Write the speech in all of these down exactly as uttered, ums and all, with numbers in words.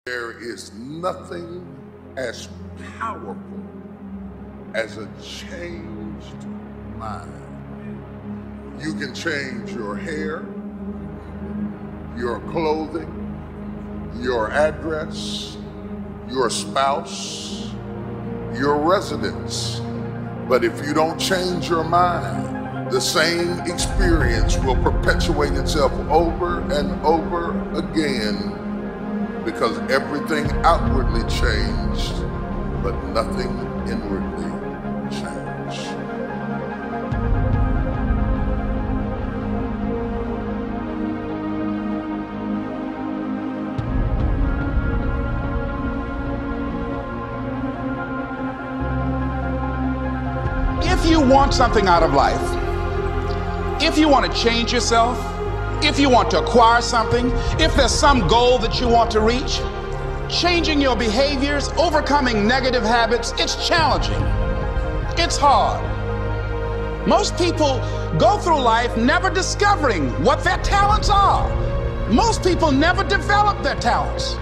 There is nothing as powerful as a changed mind. You can change your hair, your clothing, your address, your spouse, your residence. But if you don't change your mind, the same experience will perpetuate itself over and over again, because everything outwardly changed, but nothing inwardly changed. If you want something out of life, if you want to change yourself, if you want to acquire something, if there's some goal that you want to reach, changing your behaviors, overcoming negative habits, it's challenging. It's hard. Most people go through life never discovering what their talents are. Most people never develop their talents.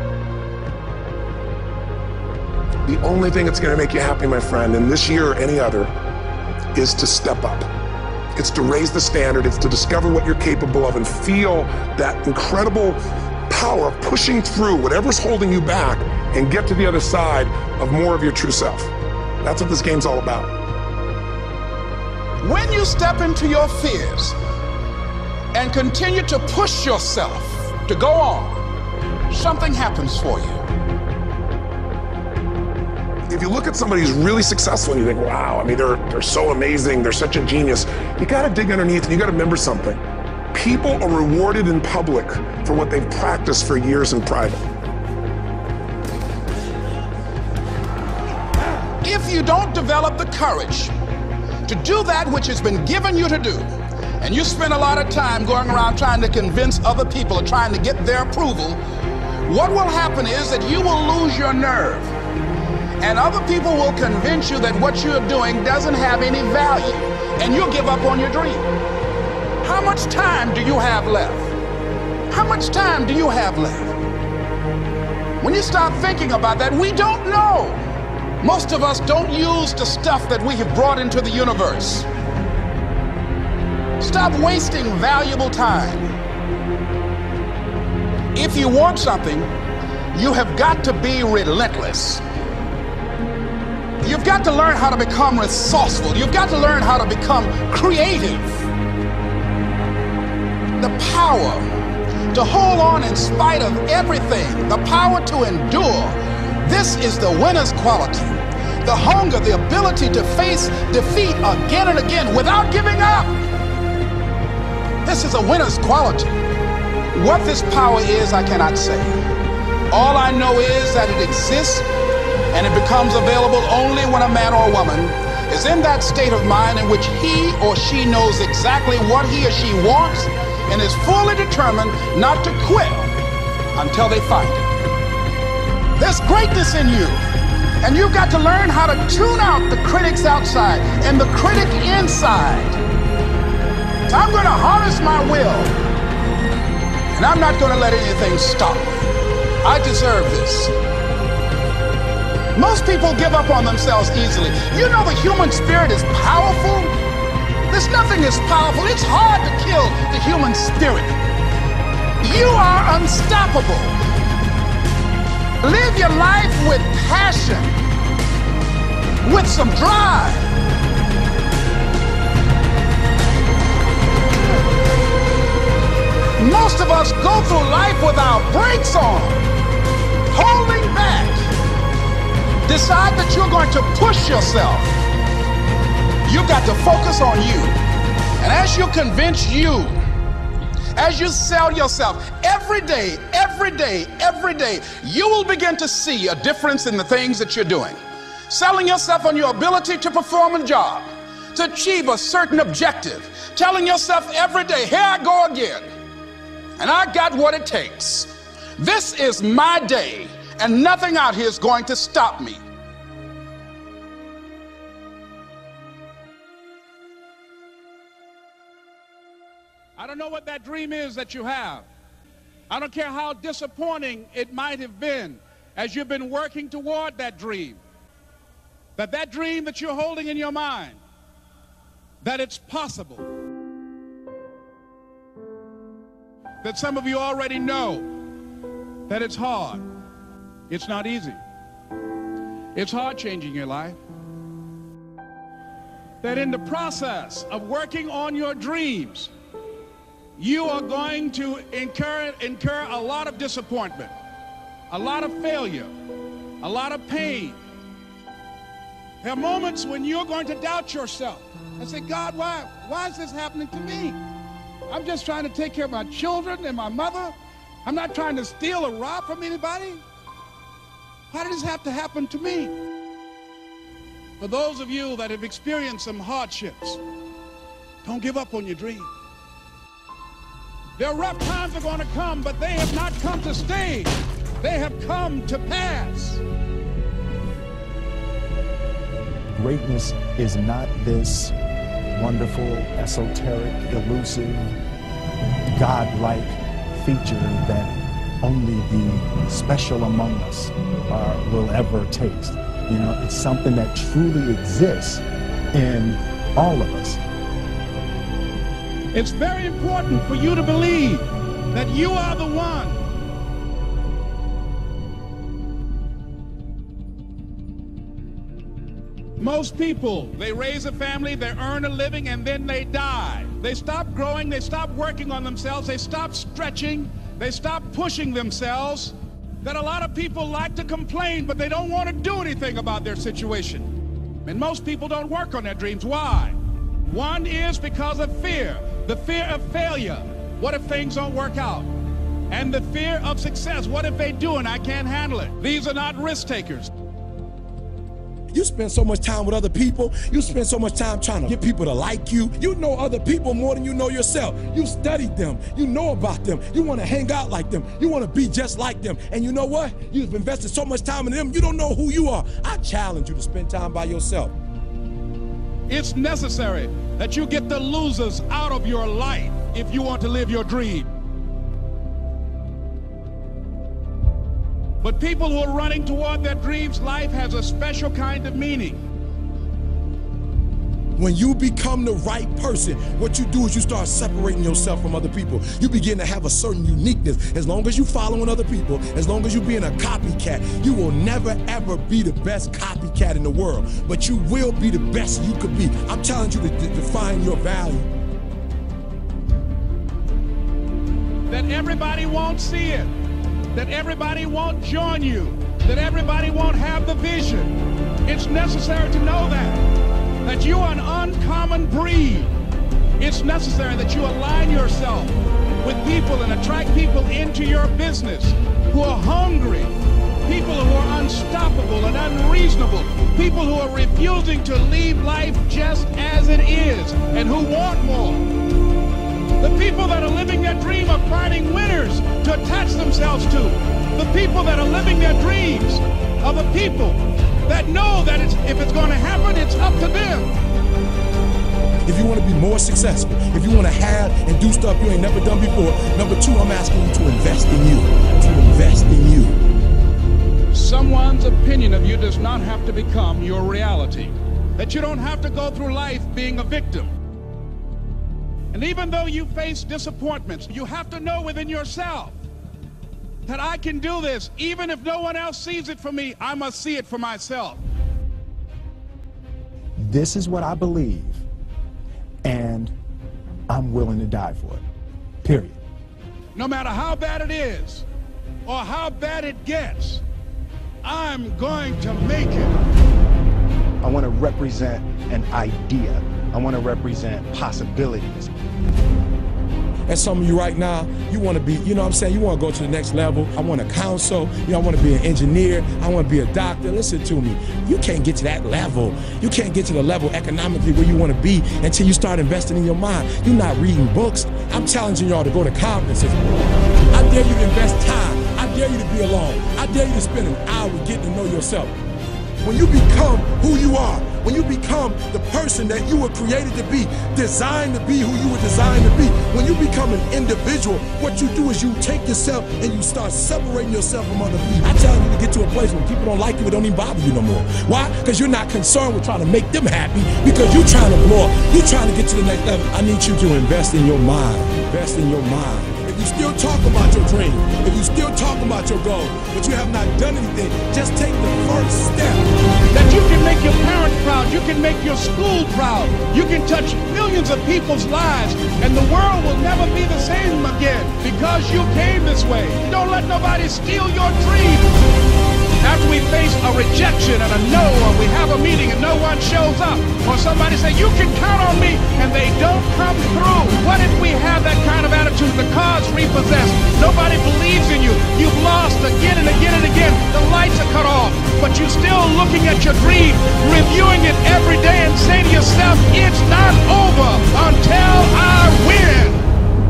The only thing that's going to make you happy, my friend, in this year or any other, is to step up. It's to raise the standard. It's to discover what you're capable of and feel that incredible power of pushing through whatever's holding you back and get to the other side of more of your true self. That's what this game's all about. When you step into your fears and continue to push yourself to go on, something happens for you. If you look at somebody who's really successful and you think, wow, I mean, they're, they're so amazing, they're such a genius, you gotta dig underneath and you gotta remember something. People are rewarded in public for what they've practiced for years in private. If you don't develop the courage to do that which has been given you to do, and you spend a lot of time going around trying to convince other people or trying to get their approval, what will happen is that you will lose your nerve. And other people will convince you that what you're doing doesn't have any value, and you'll give up on your dream. How much time do you have left? How much time do you have left? When you start thinking about that, we don't know. Most of us don't use the stuff that we have brought into the universe. Stop wasting valuable time. If you want something, you have got to be relentless. You've got to learn how to become resourceful. You've got to learn how to become creative. The power to hold on in spite of everything, the power to endure. This is the winner's quality. The hunger, the ability to face defeat again and again without giving up. This is a winner's quality. What this power is, I cannot say. All I know is that it exists, and it becomes available only when a man or a woman is in that state of mind in which he or she knows exactly what he or she wants and is fully determined not to quit until they find it. There's greatness in you, and you've got to learn how to tune out the critics outside and the critic inside. So I'm going to harness my will, and I'm not going to let anything stop me. I deserve this. Most people give up on themselves easily. You know the human spirit is powerful. There's nothing as powerful. It's hard to kill the human spirit. You are unstoppable. Live your life with passion, with some drive. Most of us go through life with our brakes on, holding back. Decide that you're going to push yourself. You've got to focus on you. And as you convince you, as you sell yourself every day, every day, every day, you will begin to see a difference in the things that you're doing. Selling yourself on your ability to perform a job, to achieve a certain objective. Telling yourself every day, here I go again. And I got what it takes. This is my day. And nothing out here is going to stop me. I don't know what that dream is that you have. I don't care how disappointing it might have been as you've been working toward that dream, that that dream that you're holding in your mind, that it's possible. That some of you already know that it's hard. It's not easy. It's hard changing your life. That in the process of working on your dreams, you are going to incur, incur a lot of disappointment, a lot of failure, a lot of pain. There are moments when you're going to doubt yourself and say, God, why, why is this happening to me? I'm just trying to take care of my children and my mother. I'm not trying to steal or rob from anybody. Why did this have to happen to me? For those of you that have experienced some hardships, don't give up on your dream. There are rough times that are going to come, but they have not come to stay. They have come to pass. Greatness is not this wonderful, esoteric, elusive, God-like feature that only the special among us are, will ever taste. You know, it's something that truly exists in all of us. It's very important for you to believe that you are the one. Most people, they raise a family, they earn a living, and then they die. They stop growing, they stop working on themselves, they stop stretching, they stop pushing themselves. That a lot of people like to complain, but they don't want to do anything about their situation. And most people don't work on their dreams. Why? One is because of fear. The fear of failure. What if things don't work out? And the fear of success. What if they do and I can't handle it? These are not risk takers. You spend so much time with other people. You spend so much time trying to get people to like you. You know other people more than you know yourself. You studied them. You know about them. You want to hang out like them. You want to be just like them. And you know what? You've invested so much time in them, you don't know who you are. I challenge you to spend time by yourself. It's necessary that you get the losers out of your life if you want to live your dream. But people who are running toward their dreams, life has a special kind of meaning. When you become the right person, what you do is you start separating yourself from other people. You begin to have a certain uniqueness. As long as you're following other people, as long as you're being a copycat, you will never ever be the best copycat in the world. But you will be the best you could be. I'm challenging you to, to define your value. That everybody won't see it. That everybody won't join you, that everybody won't have the vision. It's necessary to know that, that you are an uncommon breed. It's necessary that you align yourself with people and attract people into your business who are hungry, people who are unstoppable and unreasonable, people who are refusing to leave life just as it is and who want more. The people that are living their dream are finding winners to attach themselves to. The people that are living their dreams are the people that know that it's, if it's going to happen, it's up to them. If you want to be more successful, if you want to have and do stuff you ain't never done before, number two, I'm asking you to invest in you, to invest in you. Someone's opinion of you does not have to become your reality. That you don't have to go through life being a victim. And even though you face disappointments, you have to know within yourself that I can do this. Even if no one else sees it for me, I must see it for myself. This is what I believe, and I'm willing to die for it, period. No matter how bad it is or how bad it gets, I'm going to make it. I want to represent an idea. I want to represent possibilities. And some of you right now, you want to be, you know what I'm saying, you want to go to the next level. I want to counsel, you know, I want to be an engineer, I want to be a doctor. Listen to me, you can't get to that level. You can't get to the level economically where you want to be until you start investing in your mind. You're not reading books. I'm challenging y'all to go to conferences. I dare you to invest time. I dare you to be alone. I dare you to spend an hour getting to know yourself. When you become who you are, when you become the person that you were created to be, designed to be who you were designed to be, when you become an individual, what you do is you take yourself and you start separating yourself from other people. I challenge you to get to a place where people don't like you, it don't even bother you no more. Why? Because you're not concerned with trying to make them happy, because you're trying to blow up. You're trying to get to the next level. I need you to invest in your mind. Invest in your mind. If you still talk about your dream, if you still talk about your goal, but you have not done anything, just take the first step. That you can make your parents proud, you can make your school proud, you can touch millions of people's lives, and the world will never be the same again because you came this way. Don't let nobody steal your dream. After we face a rejection and a no, or we have a meeting and no one shows up, or somebody say, you can count on me, and they don't come through. What if we have that kind of attitude? The car's repossessed. Nobody believes in you. You've lost again and again and again. The lights are cut off, but you're still looking at your dream, reviewing it every day, and say to yourself, it's not over until I win.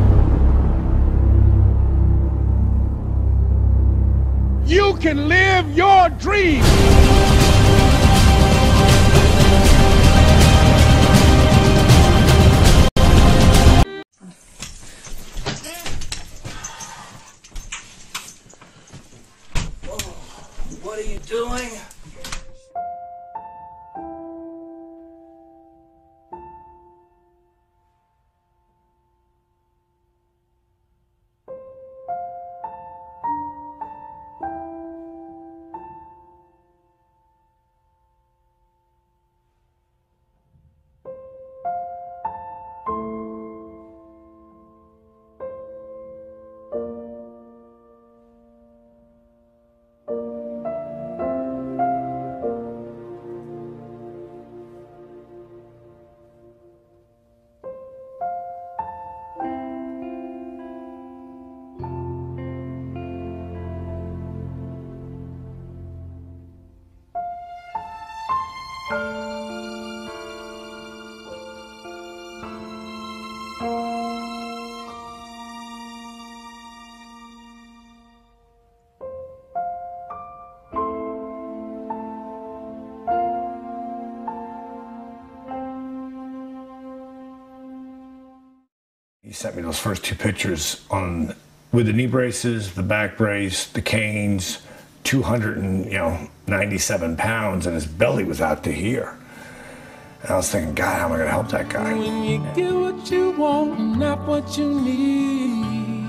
You can live your dream. What are you doing? He sent me those first two pictures on with the knee braces, the back brace, the canes, two hundred and you know ninety-seven pounds, and his belly was out to here. And I was thinking, God, how am I going to help that guy? When you get what you want and not what you need,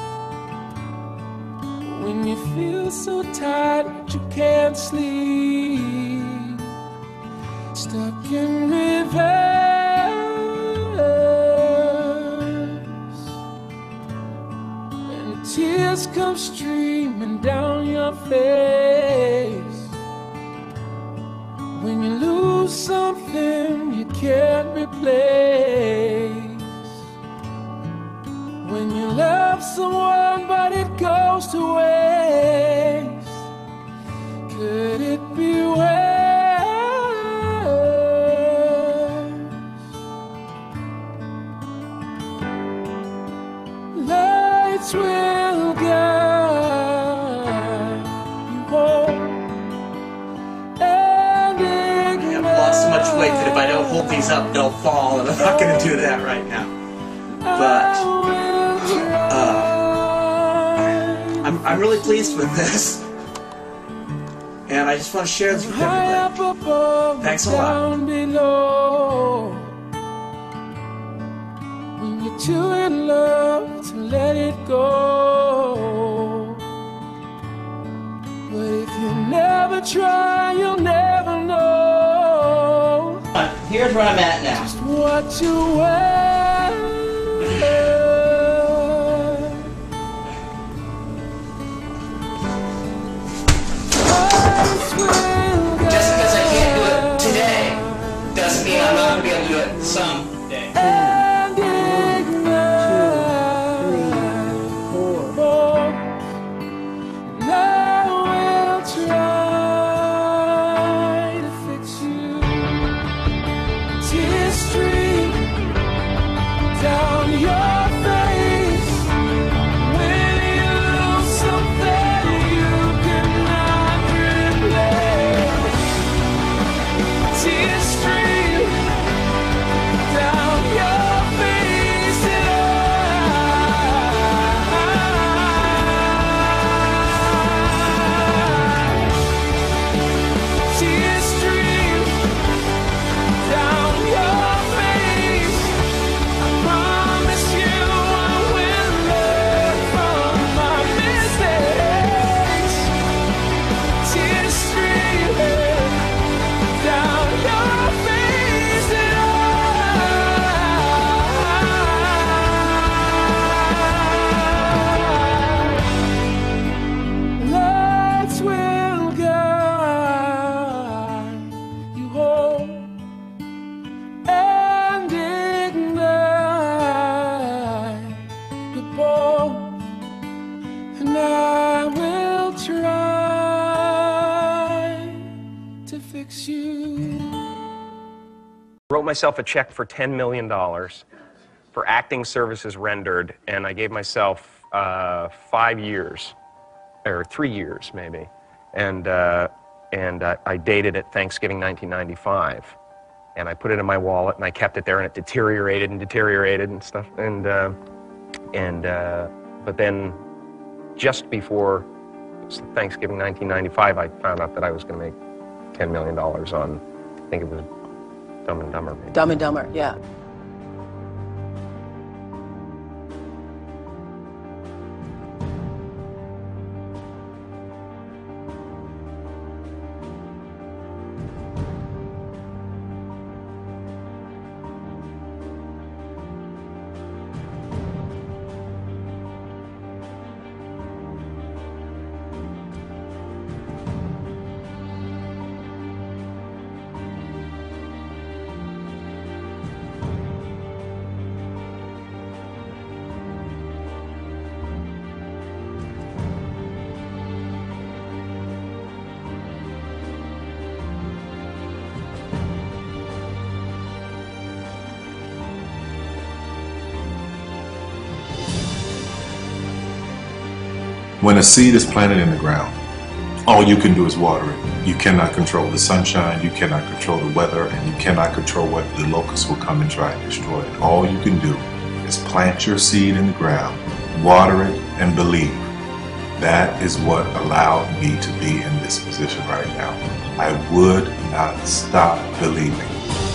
when you feel so tired that you can't sleep, stuck in reverse, and tears come streaming down your face. When you lose something you can't replace, when you love someone but it goes to waste, could it be worse? Lights will guide you home. So much weight that if I don't hold these up, they'll fall, and I'm not going to do that right now. But uh, I'm, I'm really pleased with this, and I just want to share this with everybody. Thanks a lot. When you're too in love to let it go, but if you never try, you'll never know. Here's where I'm at now. Just what you wear. Just because I can't do it today doesn't mean I'm not going to be able to do it someday. And ignite both. And I will try to fix you. Tears stream down your face when you lose something you cannot replace. Tears makes you. Wrote myself a check for ten million dollars for acting services rendered, and I gave myself uh, five years, or three years maybe, and uh, and uh, I dated it Thanksgiving nineteen ninety-five, and I put it in my wallet and I kept it there, and it deteriorated and deteriorated and stuff, and uh, and uh, but then just before Thanksgiving nineteen ninety-five, I found out that I was going to make ten million dollars on, I think it was Dumb and Dumber. Maybe. Dumb and Dumber, yeah. When a seed is planted in the ground, all you can do is water it. You cannot control the sunshine, you cannot control the weather, and you cannot control what the locusts will come and try and destroy it. All you can do is plant your seed in the ground, water it, and believe. That is what allowed me to be in this position right now. I would not stop believing.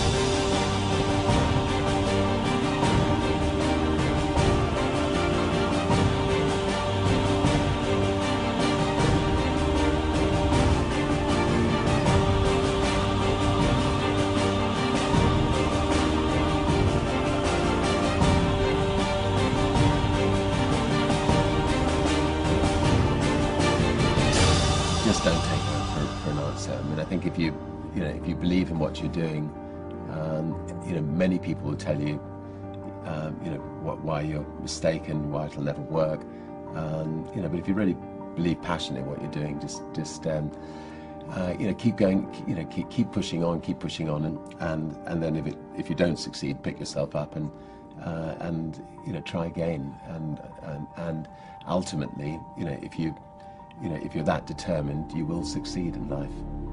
Just don't take that for, for an answer. I mean, I think if you, you know, if you believe in what you're doing, um, you know, many people will tell you, um, you know, what, why you're mistaken, why it'll never work. Um, you know, but if you really believe passionately in what you're doing, just, just, um, uh, you know, keep going. You know, keep keep pushing on, keep pushing on, and and and then if it if you don't succeed, pick yourself up and uh, and you know, try again. And and and ultimately, you know, if you You know, if you're that determined, you will succeed in life.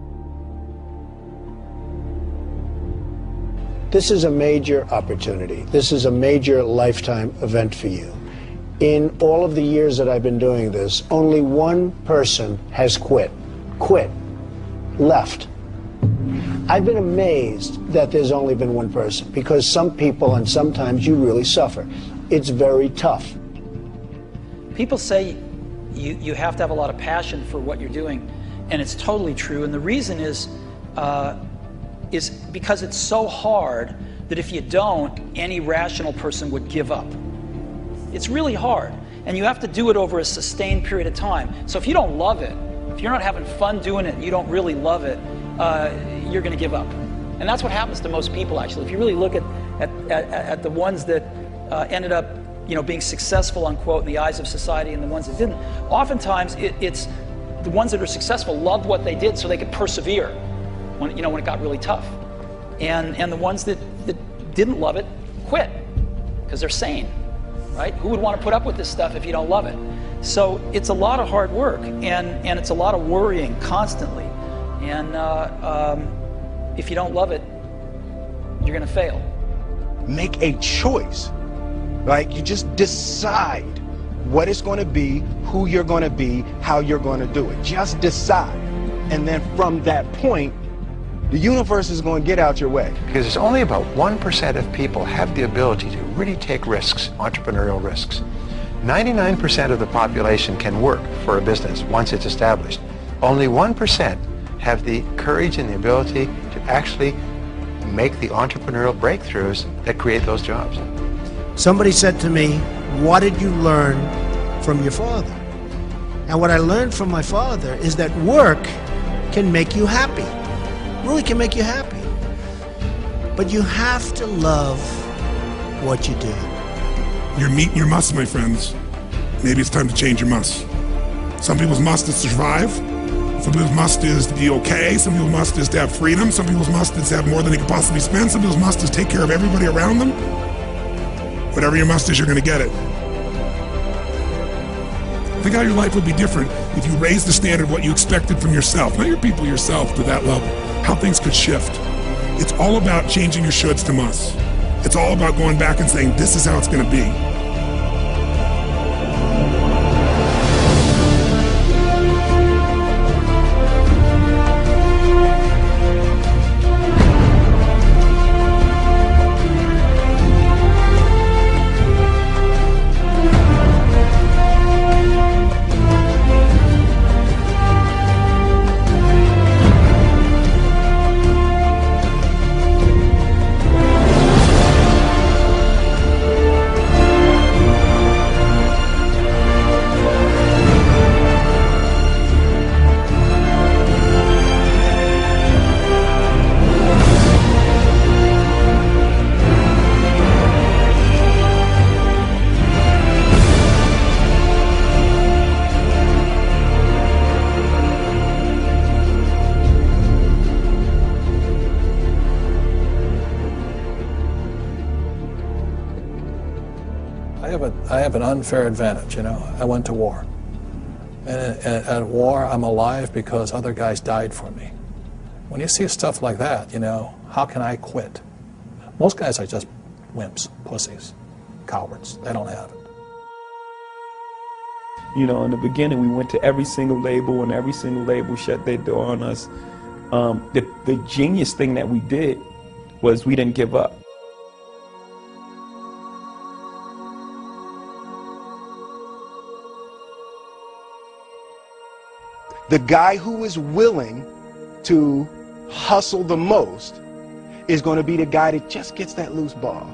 This is a major opportunity. This is a major lifetime event for you. In all of the years that I've been doing this, only one person has quit. Quit. Left. I've been amazed that there's only been one person, because some people, and sometimes you really suffer. It's very tough. People say You, you have to have a lot of passion for what you're doing, and it's totally true. And the reason is, uh, is because it's so hard that if you don't, any rational person would give up. It's really hard, and you have to do it over a sustained period of time. So if you don't love it, if you're not having fun doing it, and you don't really love it, uh, you're going to give up. And that's what happens to most people, actually. If you really look at, at, at, at the ones that uh, ended up you know, being successful, unquote, in the eyes of society, and the ones that didn't. Oftentimes, it, it's the ones that are successful loved what they did so they could persevere when, you know, when it got really tough. And, and the ones that, that didn't love it quit because they're sane, right? Who would want to put up with this stuff if you don't love it? So it's a lot of hard work, and, and it's a lot of worrying constantly. And uh, um, if you don't love it, you're going to fail. Make a choice. Like, you just decide what it's going to be, who you're going to be, how you're going to do it. Just decide. And then from that point, the universe is going to get out your way. Because it's only about one percent of people have the ability to really take risks, entrepreneurial risks. ninety-nine percent of the population can work for a business once it's established. Only one percent have the courage and the ability to actually make the entrepreneurial breakthroughs that create those jobs. Somebody said to me, what did you learn from your father? And what I learned from my father is that work can make you happy. Really can make you happy. But you have to love what you do. You're meeting your must, my friends. Maybe it's time to change your must. Some people's must is survive. Some people's must is to be okay. Some people's must is to have freedom. Some people's must is to have more than they could possibly spend. Some people's must is take care of everybody around them. Whatever your must is, you're going to get it. Think how your life would be different if you raised the standard of what you expected from yourself, not your people, yourself, to that level. How things could shift. It's all about changing your shoulds to musts. It's all about going back and saying, this is how it's going to be. I have an unfair advantage, you know. I went to war. And at, at war, I'm alive because other guys died for me. When you see stuff like that, you know, how can I quit? Most guys are just wimps, pussies, cowards. They don't have it. You know, in the beginning, we went to every single label, and every single label shut their door on us. Um, the, the genius thing that we did was we didn't give up. The guy who is willing to hustle the most is going to be the guy that just gets that loose ball.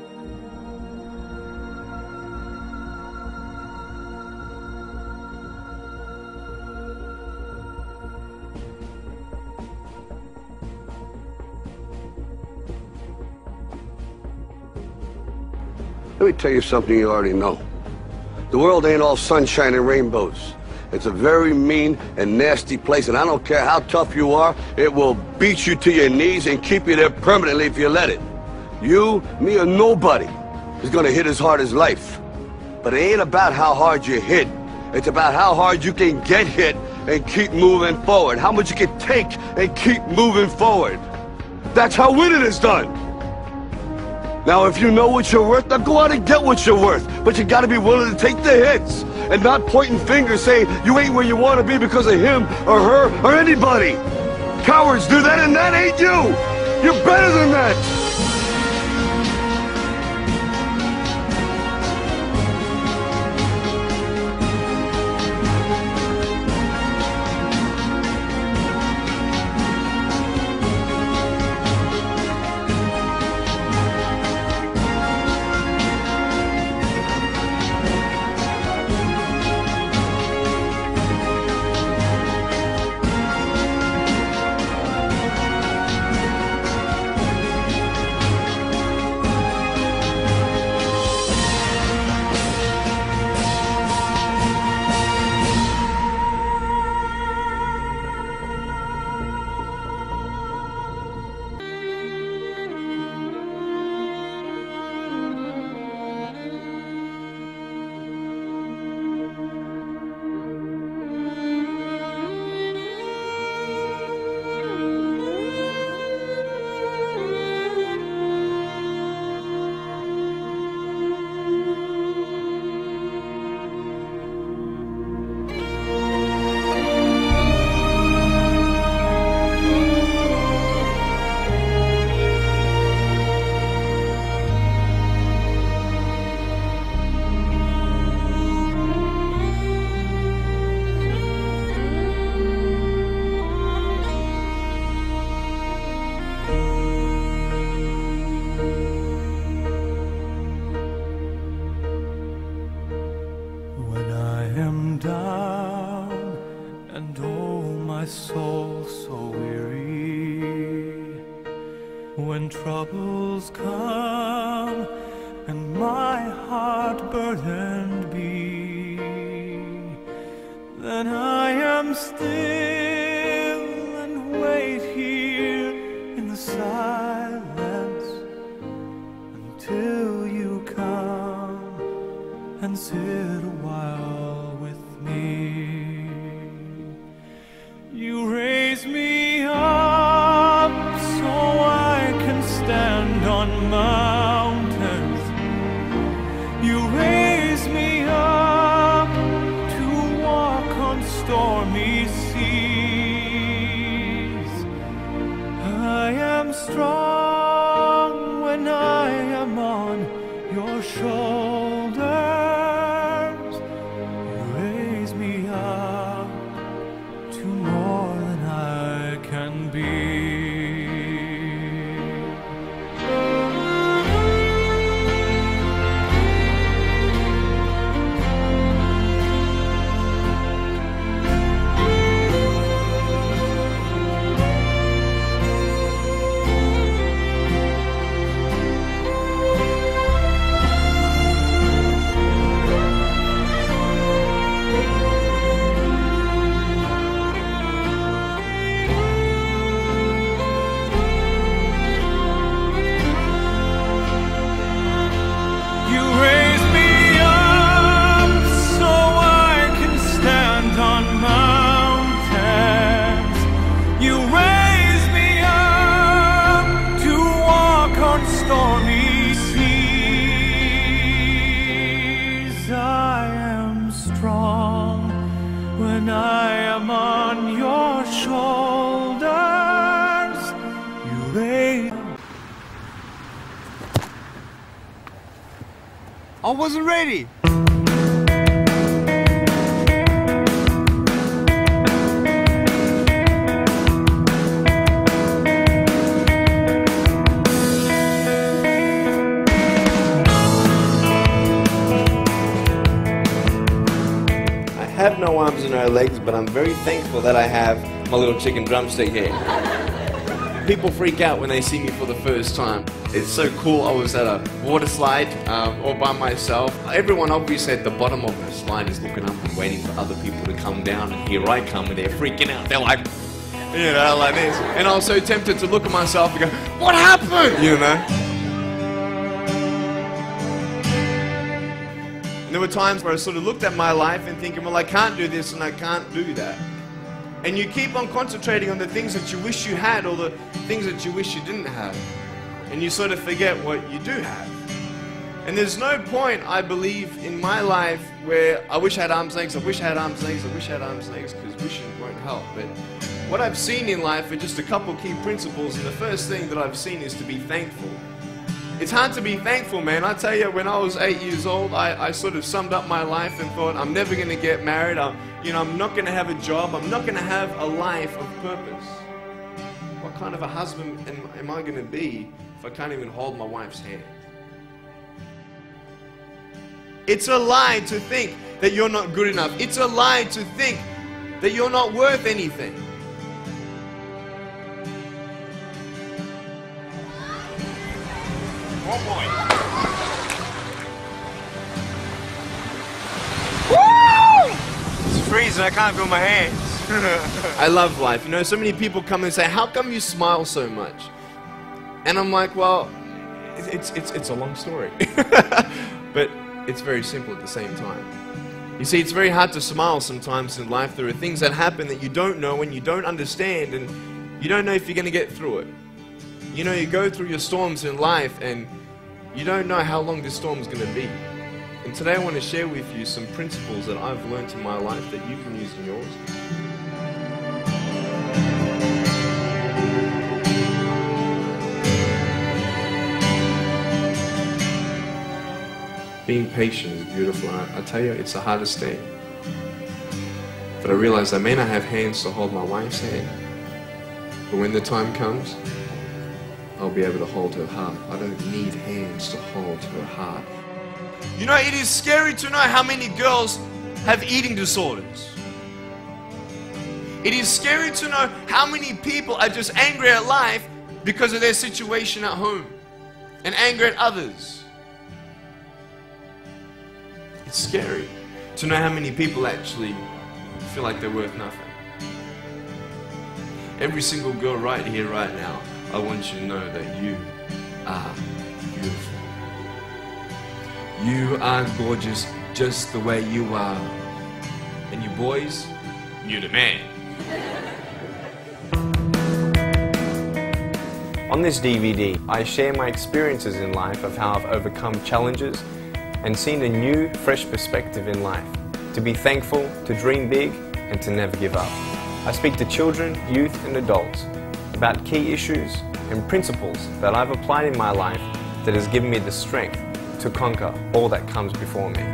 Let me tell you something you already know. The world ain't all sunshine and rainbows. It's a very mean and nasty place, and I don't care how tough you are, it will beat you to your knees and keep you there permanently if you let it. You, me, or nobody is gonna hit as hard as life. But it ain't about how hard you hit. It's about how hard you can get hit and keep moving forward. How much you can take and keep moving forward. That's how winning is done. Now, if you know what you're worth, now go out and get what you're worth. But you gotta be willing to take the hits and not pointing fingers saying you ain't where you want to be because of him or her or anybody. Cowards do that, and that ain't you. You're better than that. When troubles come and my heart burdened be, then I am still. raise me up so I can stand on mountains. You raise me up to walk on stormy seas. I am strong when I am on your shoulders. You raise me up to more than I can be. When I am on your shoulders, you raise. I wasn't ready. I have no arms and no legs, but I'm very thankful that I have my little chicken drumstick here. People freak out when they see me for the first time. It's so cool. I was at a water slide um, all by myself. Everyone obviously at the bottom of the slide is looking up and waiting for other people to come down, and here I come and they're freaking out. They're like, you know, like this. And I was so tempted to look at myself and go, what happened? You know? And there were times where I sort of looked at my life and thinking, well, I can't do this and I can't do that. And you keep on concentrating on the things that you wish you had or the things that you wish you didn't have. And you sort of forget what you do have. And there's no point, I believe, in my life where I wish I had arms and legs, I wish I had arms and legs, I wish I had arms and legs, because wishing won't help. But what I've seen in life are just a couple key principles, and the first thing that I've seen is to be thankful. It's hard to be thankful, man. I tell you, when I was eight years old, I, I sort of summed up my life and thought, I'm never going to get married. I'm, you know, I'm not going to have a job. I'm not going to have a life of purpose. What kind of a husband am, am I going to be if I can't even hold my wife's hand? It's a lie to think that you're not good enough. It's a lie to think that you're not worth anything. One more. Woo! It's freezing, I can't feel my hands. I love life. You know, so many people come and say, how come you smile so much? And I'm like, well, it's, it's, it's a long story. But it's very simple at the same time. You see, it's very hard to smile sometimes in life. There are things that happen that you don't know and you don't understand, and you don't know if you're going to get through it. You know, you go through your storms in life and you don't know how long this storm is going to be. And today I want to share with you some principles that I've learned in my life that you can use in yours. Being patient is beautiful. I, I tell you, it's the hardest thing. But I realize I may not have hands to hold my wife's hand, but when the time comes, I'll be able to hold her heart. I don't need hands to hold her heart. You know, it is scary to know how many girls have eating disorders. It is scary to know how many people are just angry at life because of their situation at home and angry at others. It's scary to know how many people actually feel like they're worth nothing. Every single girl right here, right now, I want you to know that you are beautiful. You are gorgeous just the way you are. And you boys, you're the man. On this D V D, I share my experiences in life of how I've overcome challenges and seen a new, fresh perspective in life. To be thankful, to dream big, and to never give up. I speak to children, youth, and adults about key issues and principles that I've applied in my life that has given me the strength to conquer all that comes before me.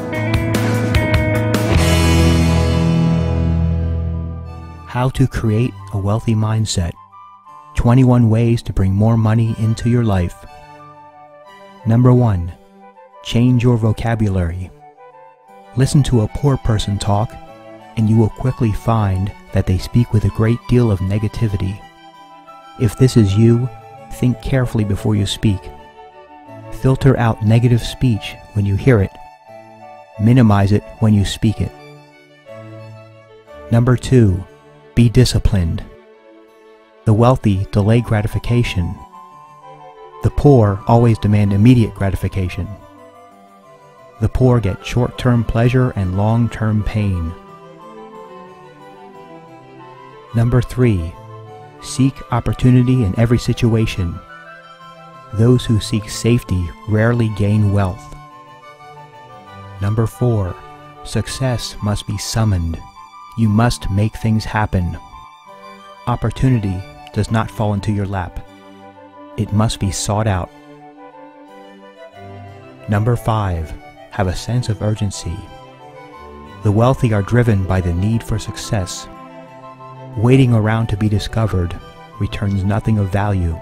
How to create a wealthy mindset. twenty-one ways to bring more money into your life. Number one, change your vocabulary. Listen to a poor person talk, and you will quickly find that they speak with a great deal of negativity. If this is you, think carefully before you speak. Filter out negative speech when you hear it. Minimize it when you speak it. Number two, be disciplined. The wealthy delay gratification. The poor always demand immediate gratification. The poor get short-term pleasure and long-term pain. Number three, seek opportunity in every situation. Those who seek safety rarely gain wealth. Number four, success must be summoned. You must make things happen. Opportunity does not fall into your lap. It must be sought out. Number five, have a sense of urgency. The wealthy are driven by the need for success. Waiting around to be discovered returns nothing of value.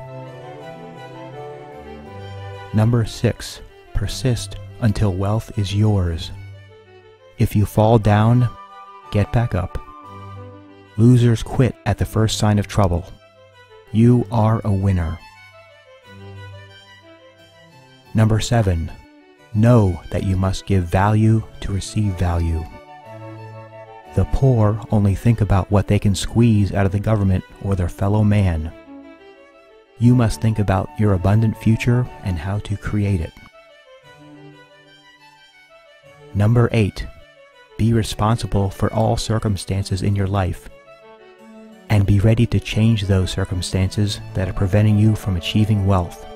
Number six, persist until wealth is yours. If you fall down, get back up. Losers quit at the first sign of trouble. You are a winner. Number seven, know that you must give value to receive value. The poor only think about what they can squeeze out of the government or their fellow man. You must think about your abundant future and how to create it. Number eight, be responsible for all circumstances in your life, and be ready to change those circumstances that are preventing you from achieving wealth.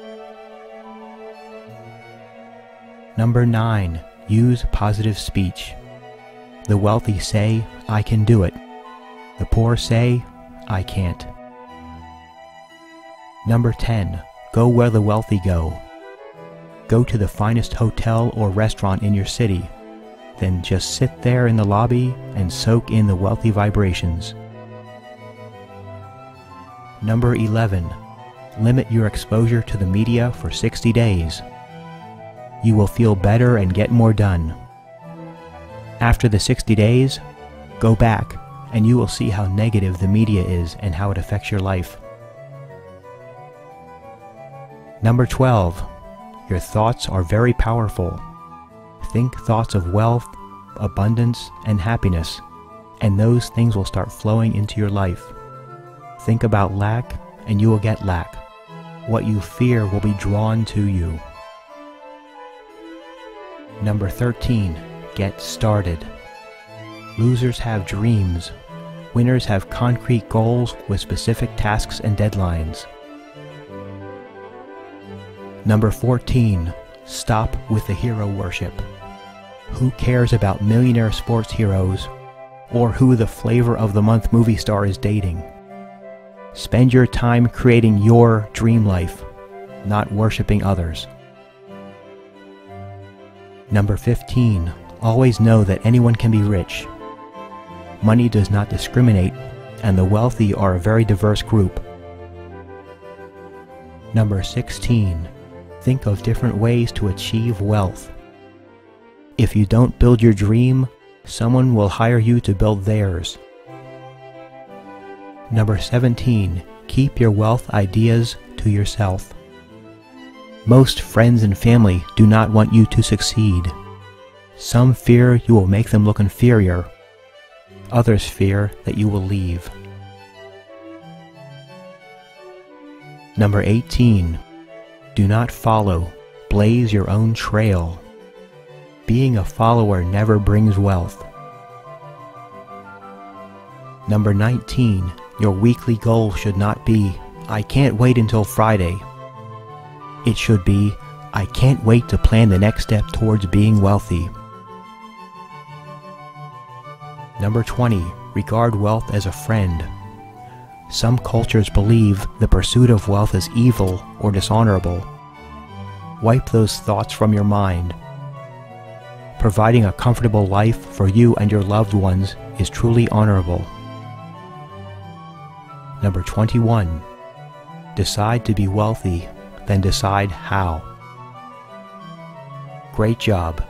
Number nine, use positive speech. The wealthy say, I can do it. The poor say, I can't. Number ten, go where the wealthy go. Go to the finest hotel or restaurant in your city. Then just sit there in the lobby and soak in the wealthy vibrations. Number eleven, limit your exposure to the media for sixty days. You will feel better and get more done. After the sixty days, go back and you will see how negative the media is and how it affects your life. Number twelve, your thoughts are very powerful. Think thoughts of wealth, abundance, and happiness, and those things will start flowing into your life. Think about lack, and you will get lack. What you fear will be drawn to you. Number thirteen, get started. Losers have dreams. Winners have concrete goals with specific tasks and deadlines. Number fourteen, stop with the hero worship. Who cares about millionaire sports heroes or who the flavor of the month movie star is dating? Spend your time creating your dream life, not worshiping others. Number fifteen, always know that anyone can be rich. Money does not discriminate, and the wealthy are a very diverse group. Number sixteen, think of different ways to achieve wealth. If you don't build your dream, someone will hire you to build theirs. Number seventeen, keep your wealth ideas to yourself. Most friends and family do not want you to succeed. Some fear you will make them look inferior. Others fear that you will leave. Number eighteen, do not follow, blaze your own trail. Being a follower never brings wealth. Number nineteen, your weekly goal should not be, I can't wait until Friday. It should be, I can't wait to plan the next step towards being wealthy. Number twenty, regard wealth as a friend. Some cultures believe the pursuit of wealth is evil or dishonorable. Wipe those thoughts from your mind. Providing a comfortable life for you and your loved ones is truly honorable. Number twenty-one, decide to be wealthy, then decide how. Great job.